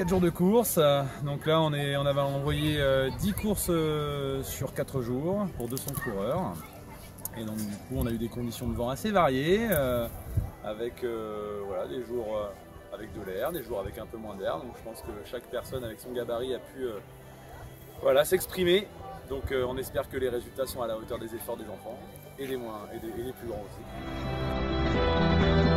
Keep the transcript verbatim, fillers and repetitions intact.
quatre jours de course. Donc là, on, est, on avait envoyé euh, dix courses euh, sur quatre jours pour deux cents coureurs. Et donc du coup, on a eu des conditions de vent assez variées, euh, avec euh, voilà, des jours euh, avec de l'air, des jours avec un peu moins d'air. Donc je pense que chaque personne avec son gabarit a pu euh, voilà, s'exprimer. Donc euh, on espère que les résultats sont à la hauteur des efforts des enfants et des moins et des, et des plus grands aussi.